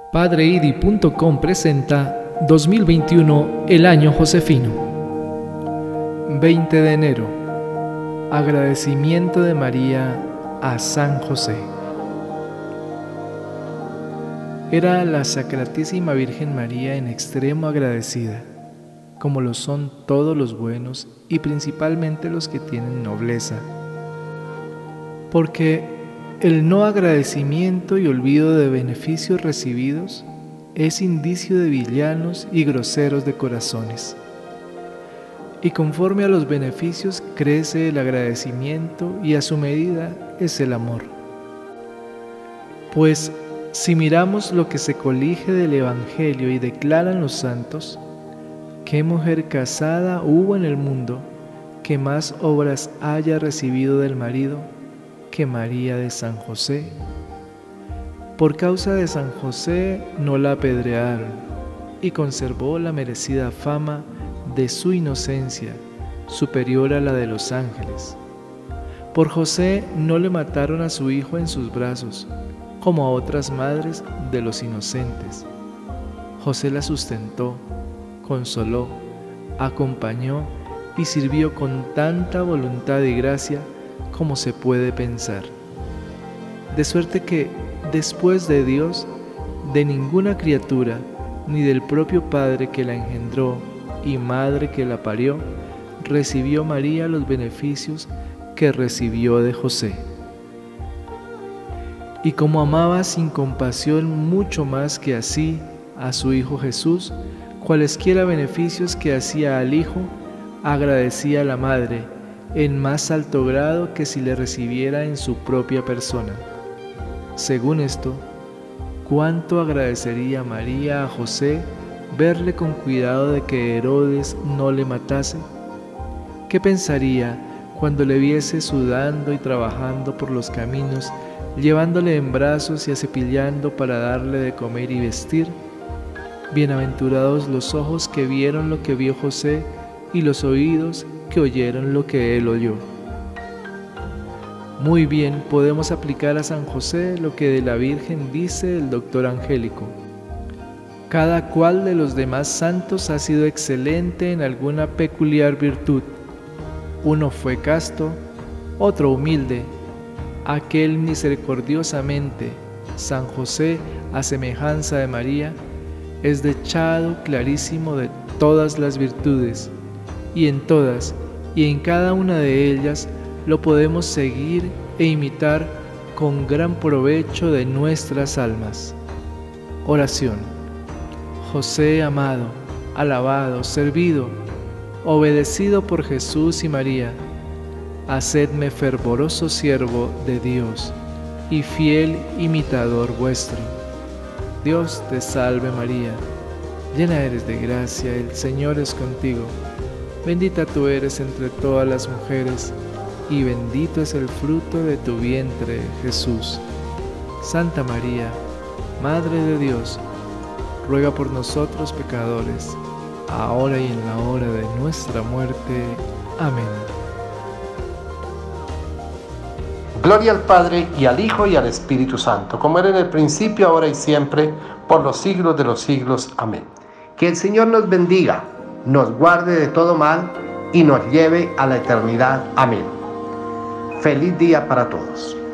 Padreidi.com presenta 2021, el año josefino. 20 de enero. Agradecimiento de María a San José. Era la Sacratísima Virgen María en extremo agradecida, como lo son todos los buenos y principalmente los que tienen nobleza, porque el no agradecimiento y olvido de beneficios recibidos es indicio de villanos y groseros de corazones. Y conforme a los beneficios crece el agradecimiento y a su medida es el amor. Pues si miramos lo que se colige del Evangelio y declaran los santos, ¿qué mujer casada hubo en el mundo que más obras haya recibido del marido que María de San José? Por causa de San José no la apedrearon y conservó la merecida fama de su inocencia, superior a la de los ángeles. Por José no le mataron a su hijo en sus brazos, como a otras madres de los inocentes. José la sustentó, consoló, acompañó y sirvió con tanta voluntad y gracia como se puede pensar. De suerte que, después de Dios, de ninguna criatura, ni del propio Padre que la engendró y Madre que la parió, recibió María los beneficios que recibió de José. Y como amaba sin compasión mucho más que así a su Hijo Jesús, cualesquiera beneficios que hacía al Hijo, agradecía a la Madre, en más alto grado que si le recibiera en su propia persona. Según esto, ¿cuánto agradecería María a José verle con cuidado de que Herodes no le matase? ¿Qué pensaría cuando le viese sudando y trabajando por los caminos, llevándole en brazos y acepillando para darle de comer y vestir? Bienaventurados los ojos que vieron lo que vio José y los oídos que oyeron lo que él oyó. Muy bien podemos aplicar a San José lo que de la Virgen dice el doctor Angélico. Cada cual de los demás santos ha sido excelente en alguna peculiar virtud. Uno fue casto, otro humilde, aquel misericordiosamente. San José, a semejanza de María, es dechado clarísimo de todas las virtudes, y en todas y en cada una de ellas lo podemos seguir e imitar con gran provecho de nuestras almas. Oración. José amado, alabado, servido, obedecido por Jesús y María, hacedme fervoroso siervo de Dios y fiel imitador vuestro. Dios te salve María, llena eres de gracia, el Señor es contigo. Bendita tú eres entre todas las mujeres, y bendito es el fruto de tu vientre, Jesús. Santa María, Madre de Dios, ruega por nosotros pecadores, ahora y en la hora de nuestra muerte. Amén. Gloria al Padre, y al Hijo, y al Espíritu Santo, como era en el principio, ahora y siempre, por los siglos de los siglos. Amén. Que el Señor nos bendiga, nos guarde de todo mal y nos lleve a la eternidad. Amén. Feliz día para todos.